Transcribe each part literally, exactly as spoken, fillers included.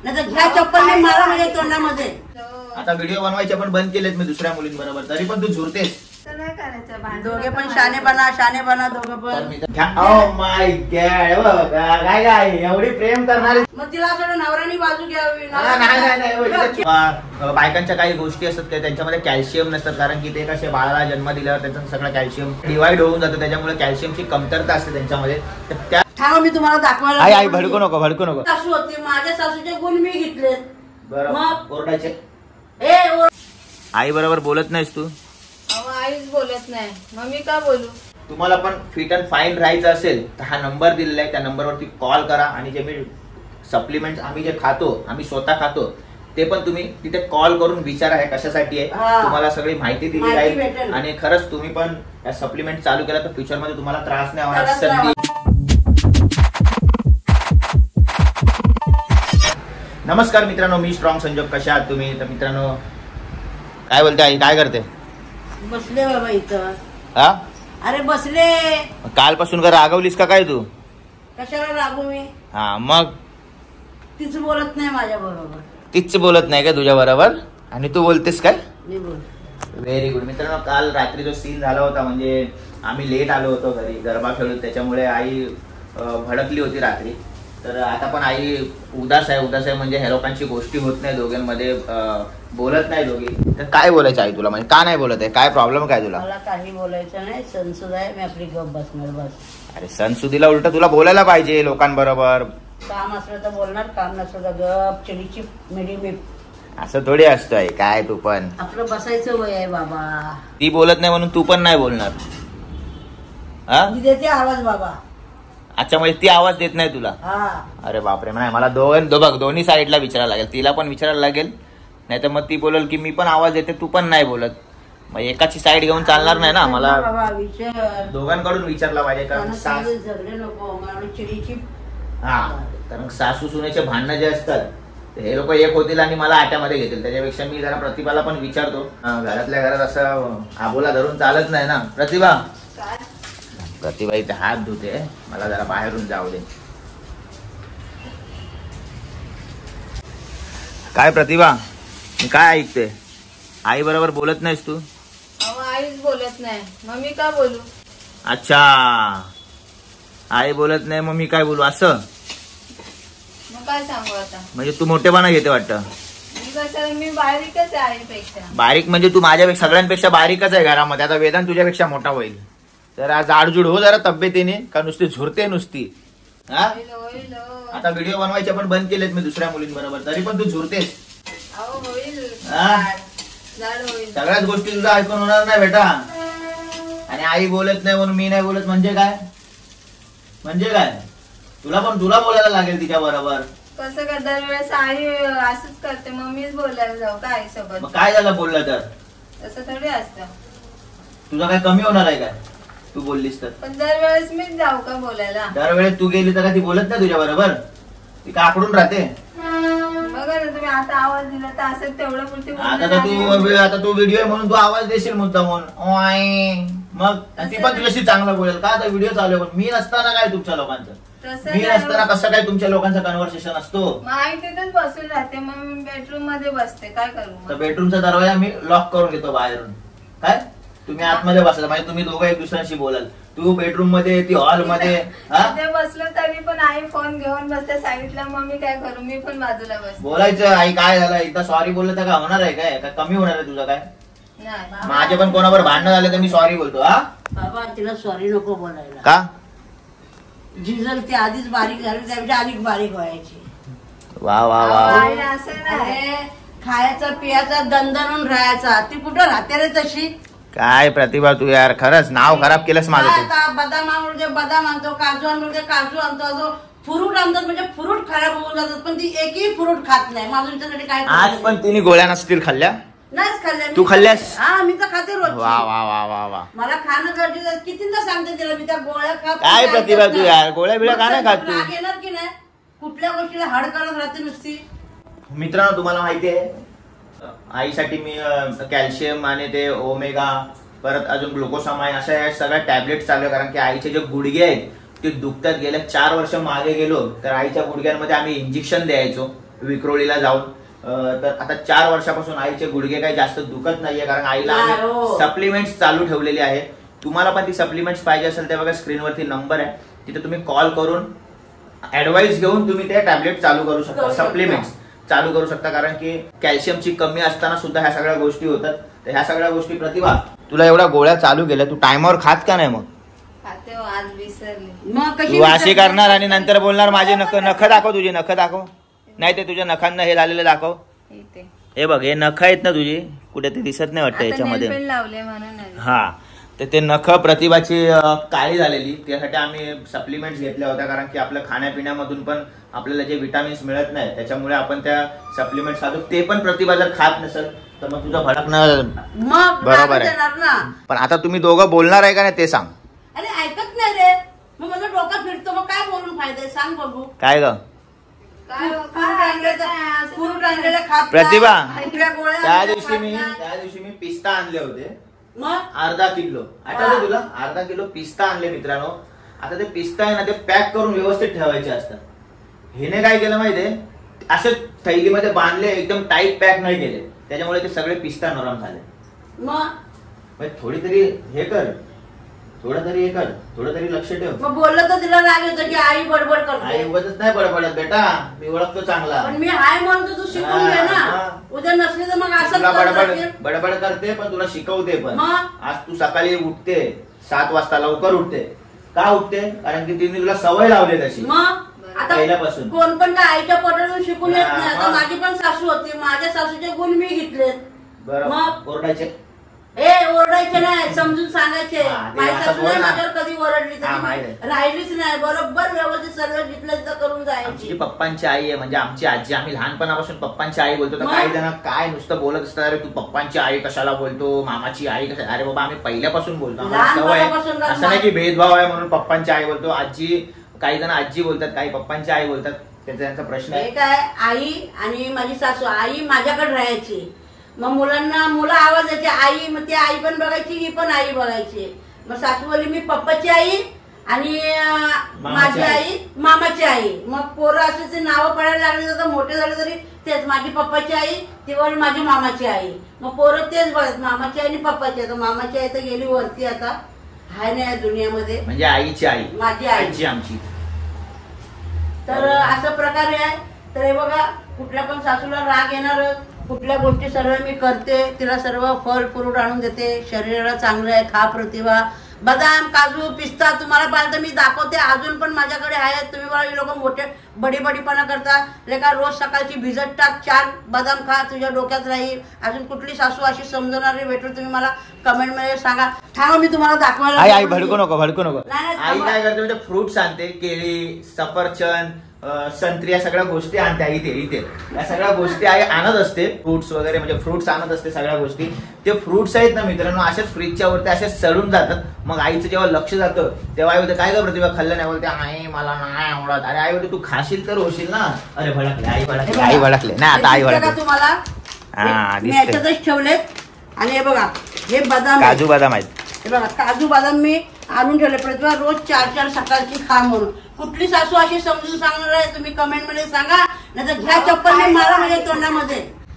नाही तर घ्या चप्पल नाही मारा माझ्या तोंडामध्ये. आता व्हिडिओ बनवायचे पण बंद केलेत मी दुसऱ्या मुलींबरोबर, तरी पण तू झुरतेस. दोघे पण शाने बना शाने बना दोघं पण. ओ माय गॉड, काय काय एवढी प्रेम करणारी. मग तिला असं नवऱ्यानी बाजू घ्यावी. नाही नाही, बायकांच्या काही गोष्टी असतात काय त्यांच्यामध्ये कॅल्शियम नसतात, कारण की ते कसे बाळाला जन्म दिल्यावर त्यांचं सगळं कॅल्शियम डिवाइड होऊन जातं, त्याच्यामुळे कॅल्शियमची कमतरता असते त्यांच्यामध्ये. त्या थांबा मी तुम्हाला दाखवायला. आई आई भडकू नको भडकू नको. सासू होती, माझ्या सासूचे गुण मी घेतले. बरोबर ओरडायचे. ए आई बरोबर बोलत नाहीस तू. आईच बोलत नाही, मग मी का बोलू. तुम्हाला पण फिट अँड फाईन राहायचं असेल तर हा नंबर दिलेला आहे, त्या नंबरवरती कॉल करा. आणि जे मी सप्लिमेंट आम्ही जे खातो, आम्ही स्वतः खातो, ते पण तुम्ही तिथे कॉल करून विचारा हे कशासाठी आहे. तुम्हाला सगळी माहिती दिली जाईल. आणि खरंच तुम्ही पण या सप्लिमेंट चालू केला तर फ्युचर मध्ये तुम्हाला त्रास नाही होणार. संधी. नमस्कार मित्रांनो, मी स्ट्रॉंग संजोग. कशा आहात तुम्ही? तर मित्रांनो काय बोलते आई, काय करते? बसले बाबा इथं. हा अरे बसले. कालपासून का रागवलीस का काय तू? कशाला रागू मी? हा मग तीच बोलत नाही माझ्या बरोबर. तीच बोलत नाही का तुझ्या बरोबर? आणि तू बोलतेस काय? मी बोल. Very good. मित्रांनो काल रात्री जो सीन झाला होता, म्हणजे आम्ही लेट आलो होतो घरी गरबा खेळून, त्याच्यामुळे आई भडकली होती रात्री. तर आता पण आई उदास आहे. उदास आहे म्हणजे ह्या लोकांची गोष्टी होत नाही, दोघांमध्ये बोलत नाही दोघी. तर काय बोलायचं आई तुला, म्हणजे का नाही बोलत आहे? काय प्रॉब्लेम काय तुला? मला काही बोलायचं नाही, सणसुद आहे, मी आपली गप बसणार बस. अरे सणसुदीला उलट तुला बोलायला पाहिजे लोकांबरोबर. काम असलं तर बोलणार, काम नसलं तर गप चिडीची मिडी मी. असं थोडी असतं आहे काय, तू पण आपलं बसायचं वय आहे बाबा. ती बोलत नाही म्हणून तू पण नाही बोलणार? हा मी देते आवाज बाबा. अच्छा, म्हणजे ती आवाज देत नाही तुला? हा. अरे बापरे. नाही मला दोन दो बघ दोन्ही साईडला विचारायला लागेल, तिला पण विचारायला लागेल, नाही तर मग ती बोलेल की मी पण आवाज देते तू पण नाही बोलत. मग एकाची साईड घेऊन चालणार नाही ना. मला दोघांकडून विचारला पाहिजे, कारण झगडे नको चिडीची. हा, कारण सासू सुनेचे भांडणं जे असतात हे लोक एक होतील आणि मला आट्यामध्ये घेतील. त्याच्यापेक्षा मी जरा प्रतिभाला पण विचारतो. घरातल्या घरात असं आबोला धरून चालत नाही ना. प्रतिभा, प्रतिभा इथे हात धुते, मला जरा बाहेरून जाऊ दे. काय प्रतिभा, मी काय ऐकते? आई बरोबर बोलत नाहीस तू? आईच बोलत नाही, मग मी का बोलू. अच्छा, आई बोलत नाही मग मी काय बोलू असं? मग काय सांगू आता? म्हणजे तू मोठेपणा घेते वाटतं. मी बारीकच आहे आईपेक्षा. बारीक म्हणजे तू माझ्यापेक्षा सगळ्यांपेक्षा बारीकच आहे घरामध्ये. आता वेदांत तुझ्यापेक्षा मोठा होईल. तर आज जाडजूड हो जरा तब्येतीने, का नुसती झुरते नुसती. हा, आता व्हिडिओ बनवायचे पण बंद केलेत मी दुसऱ्या मुलींबरोबर, तरी पण तू झुरतेस. सगळ्याच गोष्टी तुझा ऐकून होणार नाही बेटा. आणि आई बोलत नाही म्हणून मी नाही बोलत म्हणजे काय? म्हणजे काय? तुला पण तुला बोलायला लागेल तिच्या बरोबर. कसं काय दरवेळेस आई असंच करते, मग मीच बोलायला जाऊ का आई सोबत? काय झालं बोललं तर? तसं थोडी असतं. तुझा काय कमी होणार आहे काय तू बोललीस तर? पण दरवेळेस मीच जाऊ का बोलायला? दरवेळेस तू गेली तर ती बोलत नाही तुझ्या बरोबर? ती का आकडून राहते? बघा ना तुम्ही आता आवाज दिला तर असं तेवढं पुरती. आता तर तू आता तू व्हिडिओ आहे म्हणून तू आवाज देशील मुद्दा म्हणून. मग ती पण तुझ्याशी चांगलं बोलेल का? आता व्हिडिओ चालू आहे. मी नसताना काय तुमच्या लोकांचं? मी नसताना कसं काय तुमच्या लोकांचं कन्व्हर्सेशन असतो? आई तिथेच बसून राहते, मग मी बेडरूम मध्ये बसते, काय करू? तर बेडरूमचा दरवाजा मी लॉक करून घेतो बाहेरून. काय तुम्ही आतमध्ये बसला म्हणजे तुम्ही दोघं एक दुसऱ्यांशी बोलाल. तू बेडरूम मध्ये, ती हॉल मध्ये. बसलो तरी पण आई फोन घेऊन बसते साईडला, मग मी काय करू? मी पण बाजूला बसते. बोलायचं आई काय झालं, एकदा सॉरी बोललं तर काय होणार आहे काय? कमी होणार आहे तुझं काय? माझे पण कोणावर भांडणं झाले तर मी सॉरी बोलतो. हा बाबा तिला सॉरी नको बोलायला. का? जिजल ती आधीच बारीक झाली, त्यापेक्षा अधिक बारीक व्हायची. वा वा वा. असं नाही, खायचा पियाचा दणदणून राहायचा. ती कुठं राहते रे तशी? काय प्रतिभा तू यार, खरंच नाव खराब केलंस माझं. बदाम आणतो बदाम आणतो, काजू आणतो काजू आणतो, फ्रूट आणतात म्हणजे फ्रूट खराब होऊन जातात, पण ती एकही फ्रूट खात नाही. माझं त्यासाठी काय? आज पण तिने गोळ्या नसतील खाल्ल्या? नाहीच खाल्ल्या. तू खाल्ल्यास? हा, मी तर खाते रोज. वा वा वा वा वा. मला खाणं गरजेचं. कितींदा सांगते तिला मी त्या गोळ्या खात. काय प्रतिभा तू यार, गोळ्या बिळ्या का नाही खात तू? राग येणार की नाही? कुठल्या गोष्टीला हड करत राहते नुसती. मित्रांनो तुम्हाला माहिती आहे आईसाठी मी कॅल्शियम आणि ते ओमेगा परत अजून ग्लुकोसामाइन अशा सगळ्या टॅबलेट चालू आहे. कारण की आईचे जे गुडघे आहेत ते दुखतात. गेल्या चार वर्ष मागे गेलो तर आईच्या गुडघ्यांमध्ये आम्ही इंजेक्शन द्यायचो. विक्रोळीला जाऊन. तर आता चार वर्षापासून आईचे गुडघे काही जास्त दुखत नाहीये, कारण आईला सप्लिमेंट्स चालू ठेवलेली आहे. तुम्हाला पण ती सप्लिमेंट्स पाहिजे असेल ते बघा स्क्रीनवरती नंबर आहे, तिथे तुम्ही कॉल करून ऍडवाइस घेऊन तुम्ही ते टॅबलेट चालू करू शकता, सप्लिमेंट्स चालू करू शकता. कारण की कॅल्शियमची कमी असताना सुद्धा ह्या सगळ्या गोष्टी होतात. तर ह्या सगळ्या गोष्टी प्रतिभा तुला एवढ्या गोळ्या चालू केल्या, तू टायमावर खात का नाही? मग आज विसरली. मग कशी तू अशी करणार आणि नंतर बोलणार माझे नख नख दाखव, तुझे नख दाखव. नाही ते तुझ्या नखांना हे झालेलं दाखव. हे बघ हे नख आहेत ना तुझी, कुठे ते दिसत नाही वाटतं याच्यामध्ये. लावले म्हणून. हा तर ते नख प्रतिभाची काळी झालेली, त्यासाठी आम्ही सप्लिमेंट्स घेतल्या होत्या. कारण की आपल्या खाण्यापिण्यामधून पण आपल्याला जे विटामिन्स मिळत नाही, त्याच्यामुळे आपण त्या सप्लिमेंट्स खातो. ते पण प्रतिभा जर खात नसेल तर मग तुझं भडकणं बरोबर आहे. पण आता तुम्ही दोघं बोलणार आहे का नाही ते सांग. अरे ऐकत नाही रे, मग मला डोकं फिरतो, मग काय बोलून फायदा सांग बघू. काय ग प्रतिभा, त्या दिवशी मी त्या दिवशी मी पिस्ता आणले होते अर्धा किलो, आठवलं तुला? अर्धा किलो पिस्ता आणले मित्रांनो. आता ते पिस्ता आहे ना ते पॅक करून व्यवस्थित ठेवायचे असतात. हिने काय केलं माहितीये, असे थैलीमध्ये बांधले, एकदम टाईट पॅक नाही केले, त्याच्यामुळे ते सगळे पिस्ता नरम झाले. मग थोडी तरी हे कर, थोडं तरी हे कर, थोडं तरी लक्ष ठेव. मग बोललं तर तिला राग येतो की आई बडबड करते. आई उगाचच नाही बडबडत बेटा, मी ओळखतो चांगला. पण मी हाय म्हणतो तू शिकून घे ना, उद्या नसली तर मग असं बडबड बडबड करते, पण तुला शिकवते पण. आज तू सकाळी उठते सात वाजता, लवकर उठते. का उठते? कारण की तिने तुला सवय लावली तशी आता पहिल्यापासून. कोण पण काय आईच्या पोटातून शिकून येत नाही. आता माझी पण सासू होती, माझ्या सासूचे गुण मी घेतलेत. बरोबर, ओरडायचे ए ओरडायचे नाही, समजून सांगायचे. माझी सासू नाही माझ्यावर कधी ओरडली तरी राहिलीच नाही, बरोबर व्यवस्थित सर्व जिथलं करून जायची. पप्पांची आई आहे म्हणजे आमची आजी. आम्ही लहानपणापासून पप्पांची आई बोलतो. तर काही जण काय नुसतं बोलत असतात, अरे तू पप्पांची आई कशाला बोलतो, मामाची आई कशा. अरे बाबा आम्ही पहिल्यापासून बोलतो, सवय. असं नाही की भेदभाव आहे म्हणून पप्पांची आई बोलतो. आजी, काही जण आजी बोलतात, काही पप्पांची आई बोलतात, त्याचा त्यांचा प्रश्न आहे. काय आई आणि माझी सासू, आई माझ्याकडे राहायची. मग मुलांना मुलं आवाज द्यायचे आई, मग ती आई पण बघायची, ही पण आई बघायची. मग सासू बोलली मी पप्पाची आई आणि माझी आई मामाची आई. मग पोरं असे नावं पडायला लागले तर मोठे झाले तरी तेच, माझी पप्पाची आई, ती बोल माझी मामाची आई. मग पोरं तेच बघत, मामाची आई आणि पप्पाची आई. तर मामाची आई तर गेली वरती, आता हाय नाही दुनियामध्ये. म्हणजे आईची आई, माझी आईची आमची. तर अशा प्रकारे आहे. तर हे बघा, कुठल्या पण सासूला राग येणार, कुठल्या गोष्टी सर्व मी करते, तिला सर्व फळ फ्रूट आणून देते. शरीराला चांगलं आहे, खा प्रतिभा. बदाम, काजू, पिस्ता तुम्हाला पाहिजे तर मी दाखवते, अजून पण माझ्याकडे आहेत. तुम्ही मला लोक मोठे बडी बडीपणा करता. लेका रोज सकाळची भिजत टाक, चार बदाम खा, तुझ्या डोक्यात राहील. अजून कुठली सासू अशी समजणारी भेटून तुम्ही मला कमेंट मध्ये सांगा. थांबा मी तुम्हाला दाखवायला. आई आई भडकू नको, भडकू नको. आई काय करते म्हणजे फ्रुट्स आणते, केळी, सफरचंद, संत्री, या सगळ्या गोष्टी आणते इथे इथे या सगळ्या गोष्टी आई आणत असते. फ्रुट्स वगैरे म्हणजे फ्रुट्स आणत असते सगळ्या गोष्टी. ते फ्रुट्स आहेत ना मित्रांनो, असेच फ्रीजच्या वरती असेच सडून जातात. मग आईचं जेव्हा लक्ष जातं तेव्हा आई बोलते काय ग प्रतिभा खाल्लं नाही? बोलते आई मला नाही आवडत. अरे आई बोलते तू खाशील तर होशील ना. अरे भडकले आई, भडकले आई, भडकले नाही आता आई भडकले. तुम्हाला याच्यातच ठेवलेत. आणि हे बघा, हे बदाम, काजू बदाम आहेत. हे बघा काजू बदाम मी आणून ठेवले. प्रतिभा रोज चार चार सकाळची खा म्हणून. कुठली सासू अशी समजून सांगणार आहे तुम्ही कमेंट मध्ये सांगा, नाही तर घ्या चप्पल मारा माझ्या तोंडामध्ये.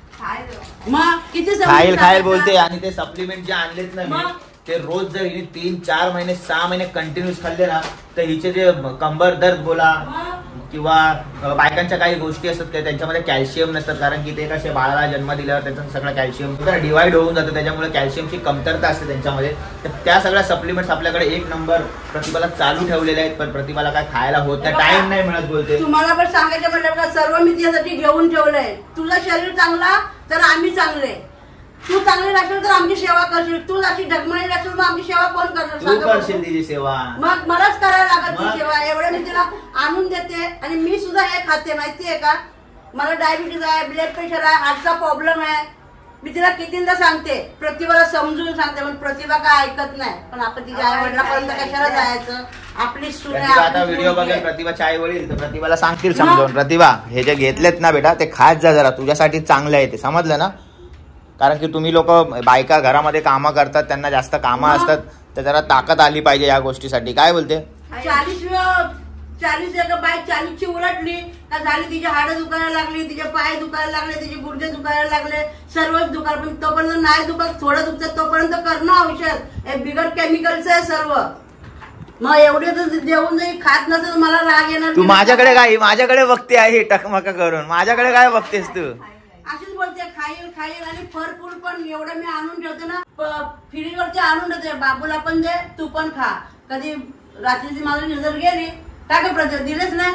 मग किती खाईल खाईल बोलते. आणि ते सप्लिमेंट जे आणलेत ना मी, ते रोज जर हिने तीन चार महिने सहा महिने कंटिन्यूस खाल्ले ना, तर हिचे जे कंबर दर्द बोला किंवा बायकांच्या काही गोष्टी असतात त्यांच्यामध्ये कॅल्शियम नसतात. कारण की ते कसे बाळाला जन्म दिल्यावर त्यांचं सगळं कॅल्शियम डिवाइड होऊन जातं, त्याच्यामुळे कॅल्शियमची कमतरता असते त्यांच्यामध्ये. तर त्या सगळ्या सप्लिमेंट्स आपल्याकडे एक नंबर प्रतिभाला चालू ठेवलेले आहेत. पण प्रतिभाला काय खायला होत नाही, टाइम नाही मिळत बोलते. तुम्हाला पण सांगायचं म्हटलं का, सर्व मी त्यासाठी घेऊन ठेवलंय. तुझं शरीर चांगला तर आम्ही चांगले. तू चांगली राहशील तर आमची सेवा करशील. तू अशी ढगमळी राहशील मग आमची सेवा कोण करणार? करशील तिची सेवा, मग मलाच करायला लागत ती सेवा. एवढं मी तिला आणून देते. आणि मी सुद्धा हे खाते माहितीये का, मला डायबिटीज आहे, ब्लड प्रेशर आहे, हार्टचा प्रॉब्लेम आहे. मी तिला कितींदा सांगते, प्रतिभाला समजून सांगते, पण प्रतिभा काय ऐकत नाही. पण आपण तिच्या आई वडिलांपर्यंत कशाला जायचं? आपली सून आहे. आता व्हिडिओ बघेल प्रतिभाच्या आई वडील तर प्रतिभाला सांगतील समजून, प्रतिभा हे जे घेतलेत ना बेटा ते खात जा जरा, तुझ्यासाठी चांगलं आहे ते, समजलं ना? कारण की तुम्ही लोक बायका घरामध्ये कामं करतात, त्यांना जास्त कामं असतात, तर जरा ताकद आली पाहिजे या गोष्टीसाठी. काय बोलते? चाळीस चाळीस एक बाय चाळीसची उलटली का झाली, तिची हाडं दुखायला लागली, तिचे पाय दुखायला लागले, तिचे गुडघे दुखायला लागले, सर्वच दुखायला. पण तोपर्यंत नाही दुखत, थोडं दुखत तोपर्यंत करणं औषध हे बिगर केमिकलचं आहे सर्व. मग एवढे तर देऊन जरी खात नसेल मला राग येणार. तू माझ्याकडे काय माझ्याकडे बघते आहे टकमका करून, माझ्याकडे काय बघतेस तू? अशीच बोलते खाईल खाईल आणि फरफूल पण एवढं मी आणून ठेवते ना, फ्रीजवरती आणून ठेवते. बाबूला पण दे, तू पण खा. कधी रात्रीची माझी नजर गेली काय का प्रत्येक दिलेच नाही,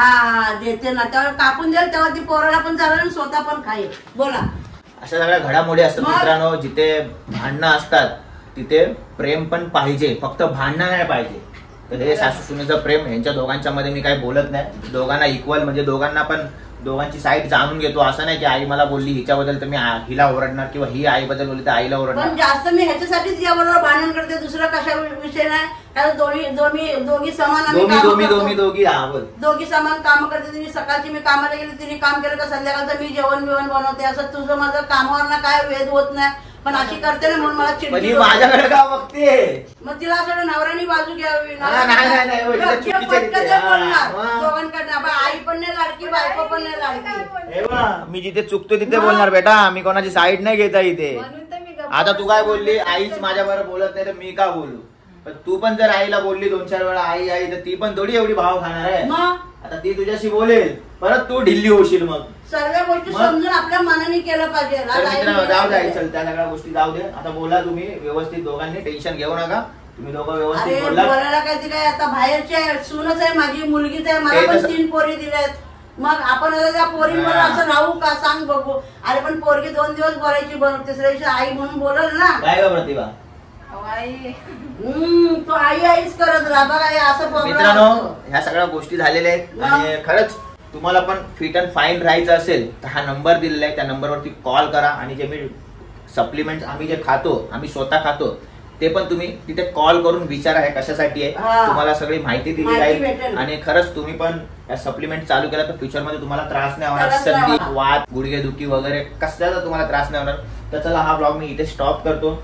हा देते ना, तेव्हा कापून देईल तेव्हा ती पोराला पण चालेल आणि स्वतः पण खाईल. बोला अशा सगळ्या घडामोडी असतात मित्रांनो. जिथे भांडणं असतात तिथे प्रेम पण पाहिजे, फक्त भांडणं नाही पाहिजे. तर हे सासू सुनेचं प्रेम यांच्या दोघांच्या मध्ये मी काही बोलत नाही. दोघांना इक्वल म्हणजे दोघांना पण दोघांची साईड जाणून घेतो. असं नाही की आई मला बोलली हिच्याबद्दल तर मी हिला ओरडणार किंवा ही आईबद्दल बोलली तर आईला ओरडणार. पण जास्त मी ह्याच्यासाठीच याबरोबर भांडण करते, दुसरं कशा विषय नाही. कारण दोन्ही दोन्ही दोघी समान आम्ही दोन्ही कामं दोन्ही करतो. दोन्ही दोघी आवड दोघी समान काम करते. तिने सकाळची मी कामाला गेली, तिने काम केलं का संध्याकाळचं मी जेवण बिवण बनवते. असं तुझं माझं कामावर ना काय वेध होत नाही, पण अशी करते ना म्हणून मला चिडचिड. माझ्याकडे का बघते? मग तिला असं नवऱ्यानी बाजू घ्यावी, नाही, नाही, नाही, हो, तिला चुकीचं आहे तिथे. हा. दोघांकडनं आई पण नाही लाडकी, बायको पण नाही लाडकी. हे बघ, मी जिथे चुकतो तिथे बोलणार बेटा, मी कोणाची साईड नाही घेता इथे. म्हणून तर मी गप्प आता तू काय बसते. बोलली आईच माझ्या बरोबर बोलत नाही तर मी का बोलू? पण तू पण जर आईला बोलली दोन चार वेळा आई आई तर ती पण थोडी एवढी भाव खाणार आहे. मग आता ती तुझ्याशी बोलेल परत तू ढिल्ली होशील. मग सर्व गोष्टी मग? समजून आपल्या मनाने केलं पाहिजे. तर आज आई मित्रांनो, जाऊ द्या बोलते. चल त्या सगळ्या गोष्टी जाऊ दे. आता बोला तुम्ही व्यवस्थित, दोघांनी टेन्शन घेऊ नका. तुम्ही दोघं अरे व्यवस्थित बोलला. बोलायला काय ते काय आता बाहेरची आहे, सूनच आहे माझी, मुलगीच आहे, मला ते पण तसं- तीन पोरी दिल्यात. मग आपण आता त्या पोरींवर हा. असं राहू का सांग बघू. अरे पण पोरगी दोन दिवस बोलायची, बरं तिसऱ्या दिवशी आई म्हणून बोलल ना. काय ग प्रतिभा? अहो, आई हम्म तू आई आईच करत राहा बघा, हे असं problem मित्रांनो असतं. ह्या सगळ्या गोष्टी झालेल्या आहेत. मग? आणि खरंच तुम्हाला पण फिट अँड फाईन राहायचं असेल तर हा नंबर दिलेला आहे, त्या नंबरवरती कॉल करा. आणि जे मी सप्लिमेंट आम्ही जे खातो, आम्ही स्वतः खातो, ते पण तुम्ही तिथे कॉल करून विचारा हे कशासाठी आहे. हा. तुम्हाला सगळी माहिती दिली माहिती जाईल. भेटेल. आणि खरंच तुम्ही पण या सप्लिमेंट चालू केला तर फ्युचर मध्ये तुम्हाला त्रास नाही होणार. त्रास नाही सर्दी, होणार. वात, गुडघेदुखी वगैरे कसल्याचा तुम्हाला त्रास नाही होणार. तर चला हा ब्लॉग मी इथे स्टॉप करतो.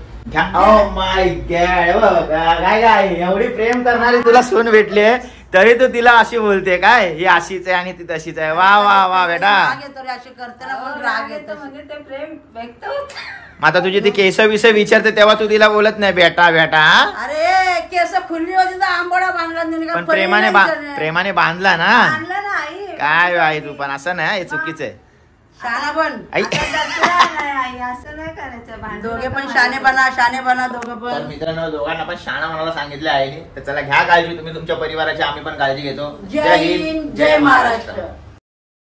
ओ माय गॉड, काय काय एवढी प्रेम करणारी तुला सून भेटली तरी तू तिला अशी बोलते काय? ही अशीच आहे आणि ती तशीच आहे. वा वा वा बेटा. राग येतो रे, अशी करते ना अहो, पण राग राग येतो येतो. म्हणजे ते प्रेम व्यक्त होत. आता तुझी ती केस विस विचारते तेव्हा तू तिला बोलत नाही बेटा बेटा. अरे केस खुल्ली होती तर आंबोडा बांधला नाही का? पण प्रेमाने बा- प्रेमाने बांधला ना. आणलं ना आई. काय आहे तू पण असं नाही, हे चुकीचं आहे. शाना पण आई आता दसरा नाही आई, असं नाही करायचं. भांडण दोघे पण नका शाने मारू. बना, शाने बना दोघं तर पण. मित्रांनो दोघांना पण शाणा म्हणायला सांगितलं आहे. तर चला घ्या काळजी तुम्ही तुमच्या परिवाराची, आम्ही पण काळजी घेतो. जय हिंद, जय महाराष्ट्र.